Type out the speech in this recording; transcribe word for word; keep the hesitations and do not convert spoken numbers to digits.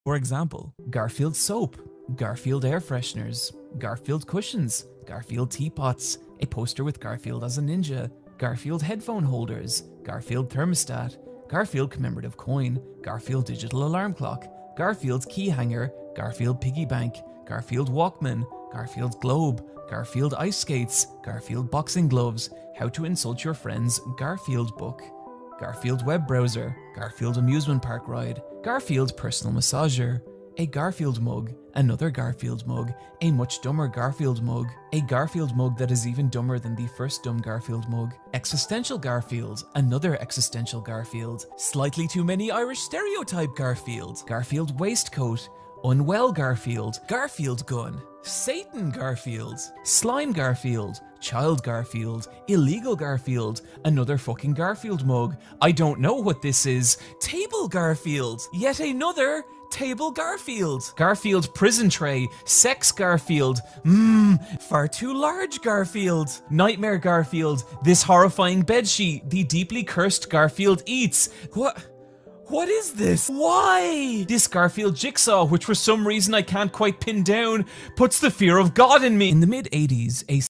For example, Garfield soap, Garfield air fresheners, Garfield cushions, Garfield teapots, a poster with Garfield as a ninja, Garfield headphone holders, Garfield thermostat, Garfield commemorative coin, Garfield digital alarm clock, Garfield key hanger, Garfield piggy bank, Garfield Walkman, Garfield globe, Garfield ice skates, Garfield boxing gloves, how to insult your friends Garfield book, Garfield web browser, Garfield amusement park ride, Garfield personal massager, a Garfield mug, another Garfield mug, a much dumber Garfield mug, a Garfield mug that is even dumber than the first dumb Garfield mug, existential Garfield, another existential Garfield, slightly too many Irish stereotype Garfield, Garfield waistcoat, unwell Garfield, Garfield gun, Satan Garfield, slime Garfield, child Garfield, illegal Garfield, another fucking Garfield mug, I don't know what this is, table Garfield, yet another table Garfield, Garfield prison tray, sex Garfield, mmm, far too large Garfield, nightmare Garfield, this horrifying bedsheet, the deeply cursed Garfield eats, what? What is this? Why? This Garfield jigsaw, which for some reason I can't quite pin down, puts the fear of God in me. In the mid eighties, a